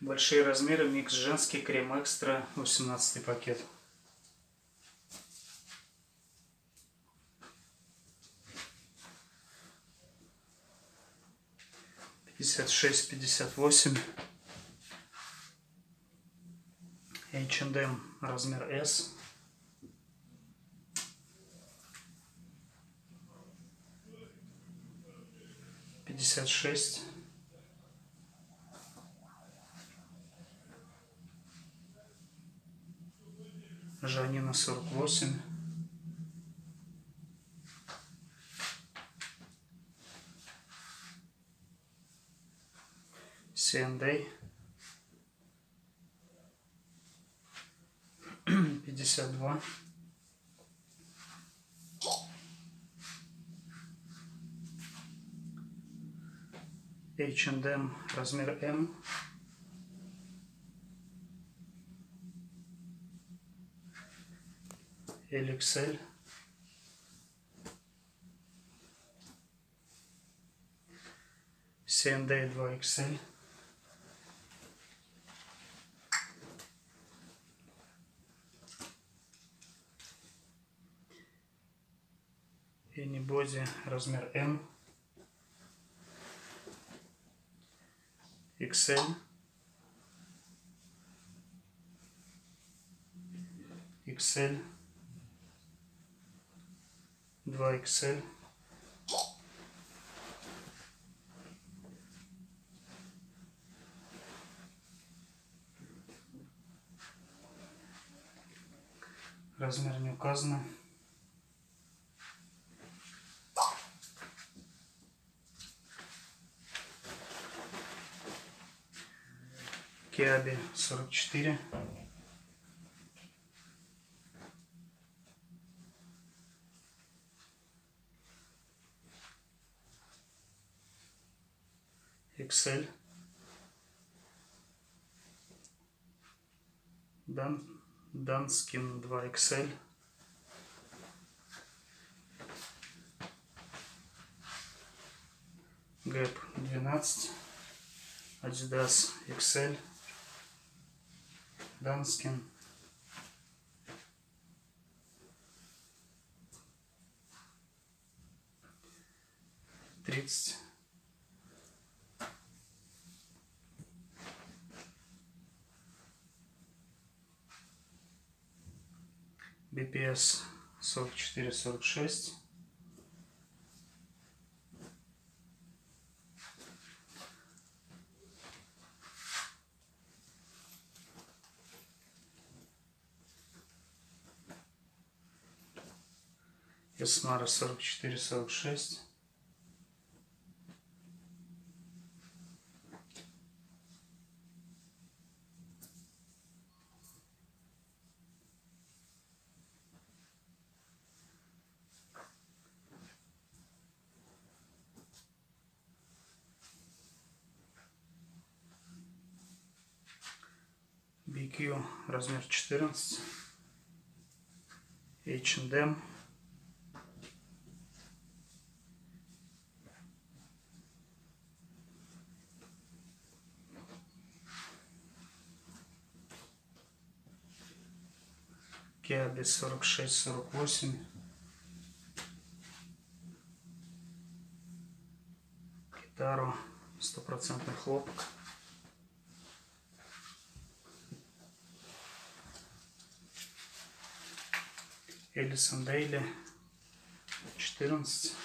Большие размеры, микс женский, крем экстра, 18 пакет. Пятьдесят шесть, 58. H&M размер S. Пятьдесят шесть. Жанина 48. C&A 52. H&M размер M. LXL. C&A 2XL. Anybody размер M. XL. XL. 2XL. Размер не указано. Kiabi 44. XL. Данскин 2XL. Gap 12. Adidas XL. Данскин. Тридцать. BPS 44-46. Esmara 44-46. BQ размер 14. H&M. Kiabi 46-48. Китаро 100% хлопок. Элисон Дейли 14.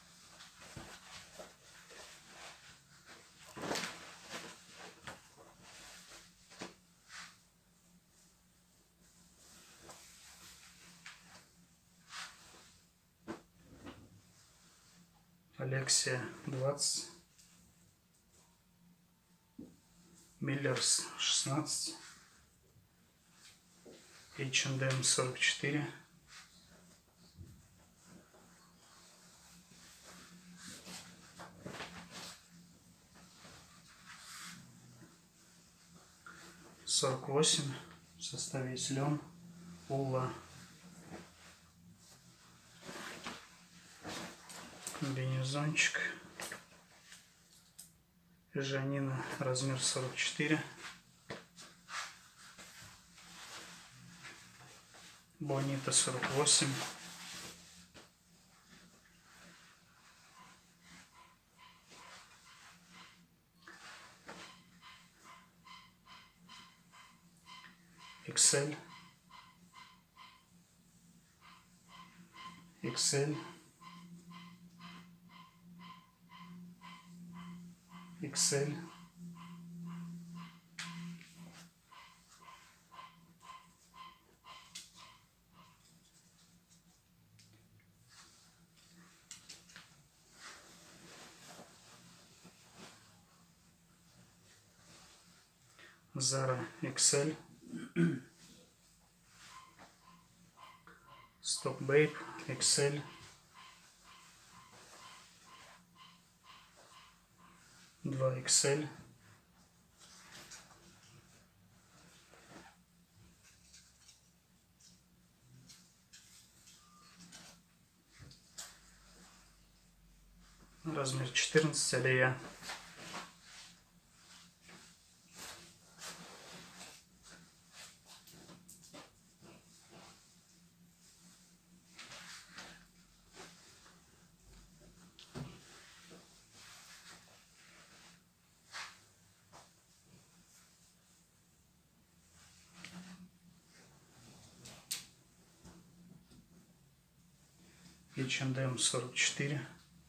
Алексия 20. Миллерс 16. H&M 44. Сорок 48. В составе есть лен, ула, комбинезончик. Жанина размер 44. Бонита 48. XL. XL. XL. Zara XL. Stock Babe XL. Два XL. Размер 14, алия. H&M 44.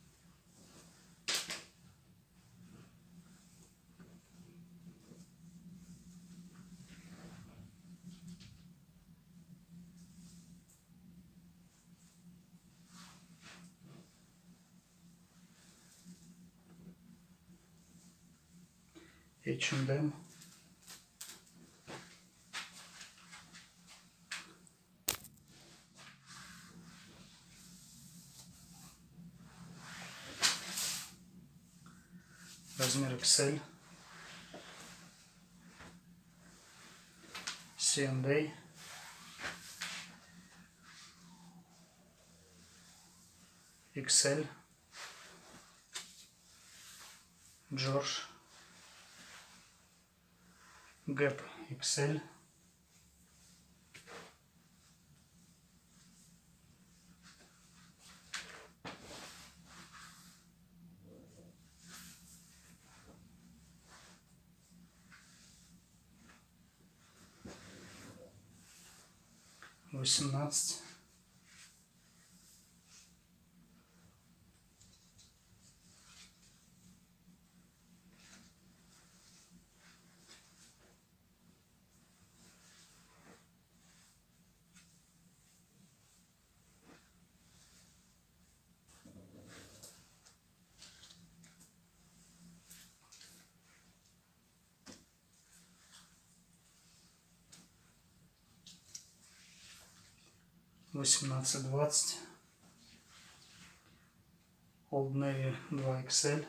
H&M. Размер XL. C&A. XL. George. Gap XL. Восемнадцать. Восемнадцать, 20. Old Navy 2 XL.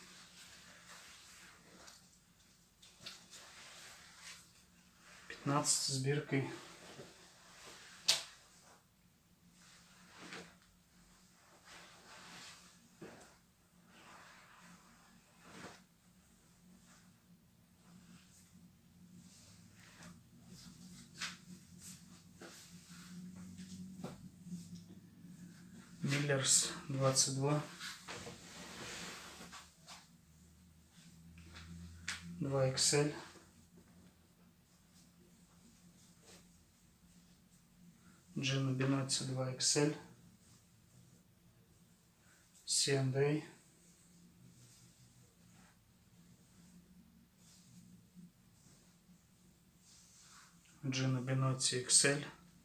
Пятнадцать с биркой. Миллерс 22. 2 XL. Джина Бинотти 2 XL. C&A. Джина Бинотти XL.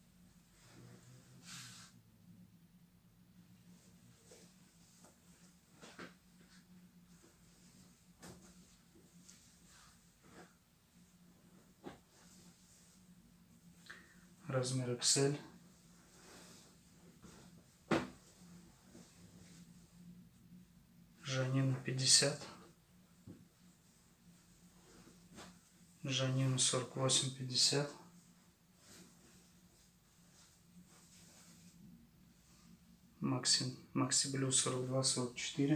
Размер XL. Жанина 50. Жанина 48-50. Макси Блю 42-44.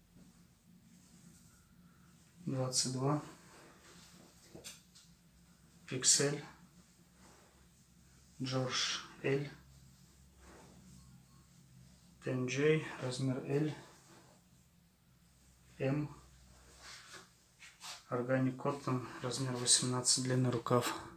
Двадцать два. XL, Джордж L, TNJ, размер L, M, Organic Cotton, размер 18, длинный рукав.